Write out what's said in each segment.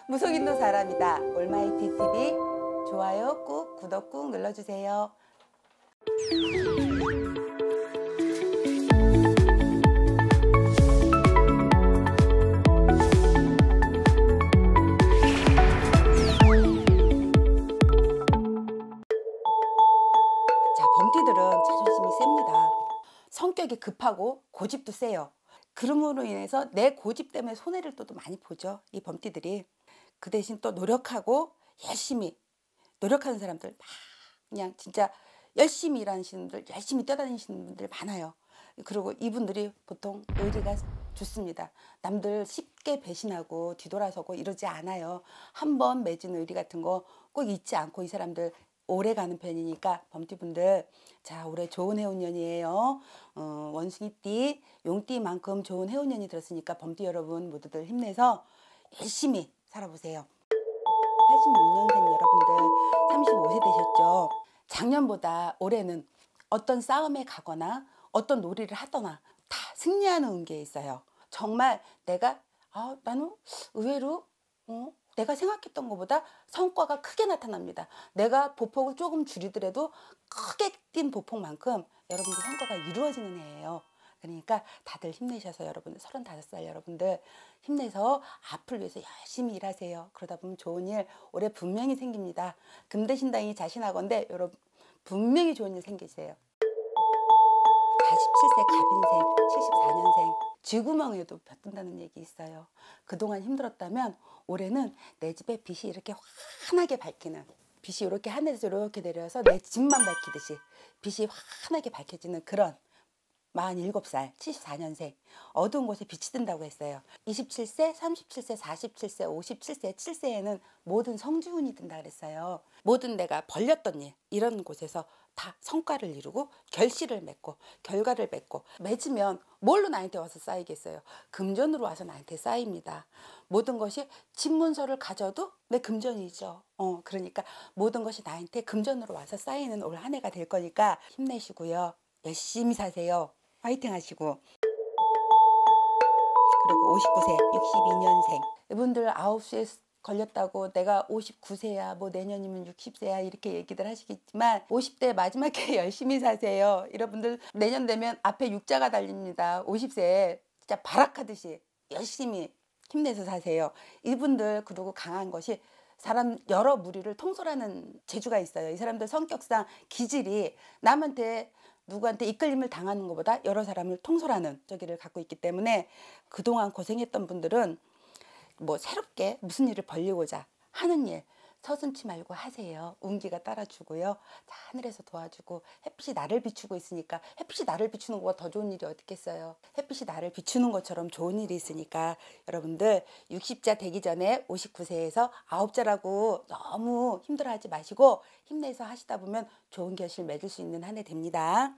무속인도 사람이다. 올마이티 TV 좋아요 꾹 구독 꾹 눌러주세요. 자, 범띠들은 자존심이 셉니다. 성격이 급하고 고집도 세요. 그럼으로 인해서 내 고집 때문에 손해를 또 많이 보죠. 이 범띠들이. 그 대신 또 노력하고 열심히 노력하는 사람들 막 그냥 진짜 열심히 일하시는 분들, 열심히 뛰어다니시는 분들 많아요. 그리고 이분들이 보통 의리가 좋습니다. 남들 쉽게 배신하고 뒤돌아서고 이러지 않아요. 한번 맺은 의리 같은 거 꼭 잊지 않고 이 사람들 오래 가는 편이니까 범띠분들, 자, 올해 좋은 해운년이에요. 원숭이띠, 용띠만큼 좋은 해운년이 들었으니까 범띠 여러분 모두들 힘내서 열심히 살아보세요. 86년생 여러분들 35세 되셨죠? 작년보다 올해는 어떤 싸움에 가거나 어떤 놀이를 하거나 다 승리하는 운기에 있어요. 정말 내가 나는 의외로 내가 생각했던 것보다 성과가 크게 나타납니다. 내가 보폭을 조금 줄이더라도 크게 뛴 보폭만큼 여러분들 성과가 이루어지는 해예요. 그러니까 다들 힘내셔서 여러분들 35살 여러분들 힘내서 앞을 위해서 열심히 일하세요. 그러다 보면 좋은 일 올해 분명히 생깁니다. 금대신당이 자신하건대 여러분 분명히 좋은 일 생기세요. 47세 갑인생 74년생 쥐구멍에도 볕 든다는 얘기 있어요. 그동안 힘들었다면 올해는 내 집에 빛이 이렇게 환하게 밝히는, 빛이 이렇게 하늘에서 이렇게 내려서 내 집만 밝히듯이 빛이 환하게 밝혀지는 그런 47살 74년생 어두운 곳에 빛이 든다고 했어요. 27세, 37세, 47세, 57세, 7세에는 모든 성주운이 든다 그랬어요. 모든 내가 벌렸던 일 이런 곳에서 다 성과를 이루고 결실을 맺고 결과를 맺고, 맺으면 뭘로 나한테 와서 쌓이겠어요? 금전으로 와서 나한테 쌓입니다. 모든 것이 집문서를 가져도 내 금전이죠. 그러니까 모든 것이 나한테 금전으로 와서 쌓이는 올 한 해가 될 거니까 힘내시고요. 열심히 사세요. 화이팅 하시고. 그리고 59세 62년생 이분들 9시에 걸렸다고 내가 59세야 뭐 내년이면 60세야 이렇게 얘기들 하시겠지만 50대 마지막에 열심히 사세요. 여러분들 내년 되면 앞에 육자가 달립니다. 50세에 진짜 발악하듯이 열심히 힘내서 사세요. 이분들 그리고 강한 것이 사람 여러 무리를 통솔하는 재주가 있어요. 이 사람들 성격상 기질이 남한테 누구한테 이끌림을 당하는 것보다 여러 사람을 통솔하는 저기를 갖고 있기 때문에 그동안 고생했던 분들은 뭐 새롭게 무슨 일을 벌리고자 하는 일 서슴지 말고 하세요. 운기가 따라주고요. 자, 하늘에서 도와주고 햇빛이 나를 비추고 있으니까 햇빛이 나를 비추는 것보다 더 좋은 일이 어딨겠어요. 햇빛이 나를 비추는 것처럼 좋은 일이 있으니까 여러분들 60자 되기 전에 59세에서 9자라고 너무 힘들어하지 마시고 힘내서 하시다 보면 좋은 결실 맺을 수 있는 한 해 됩니다.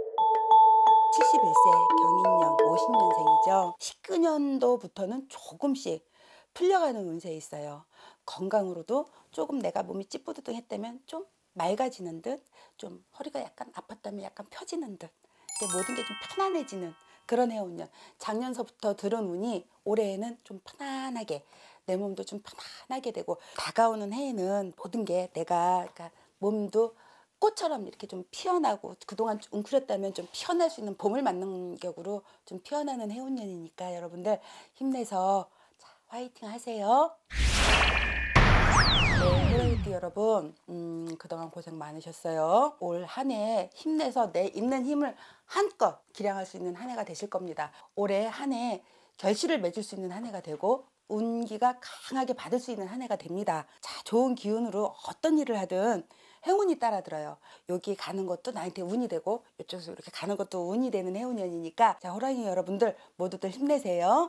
71세 경인년 50년생이죠. 19년도부터는 조금씩 풀려가는 운세에 있어요. 건강으로도 조금 내가 몸이 찌뿌드둥했다면 좀 맑아지는 듯, 좀 허리가 약간 아팠다면 약간 펴지는 듯, 모든 게 좀 편안해지는 그런 해운년. 작년서부터 들은 운이 올해에는 좀 편안하게 내 몸도 좀 편안하게 되고, 다가오는 해에는 모든 게 내가 그러니까 몸도 꽃처럼 이렇게 좀 피어나고 그동안 웅크렸다면 좀 피어날 수 있는 봄을 맞는 격으로 좀 피어나는 해운년이니까 여러분들 힘내서 자, 화이팅 하세요. 네, 해운띠 여러분 그동안 고생 많으셨어요. 올 한 해 힘내서 내 있는 힘을 한껏 기량할 수 있는 한 해가 되실 겁니다. 올해 한 해 결실을 맺을 수 있는 한 해가 되고 운기가 강하게 받을 수 있는 한 해가 됩니다. 자, 좋은 기운으로 어떤 일을 하든 행운이 따라들어요. 여기 가는 것도 나한테 운이 되고 이쪽에서 이렇게 가는 것도 운이 되는 해운년이니까 자, 호랑이 여러분들 모두들 힘내세요.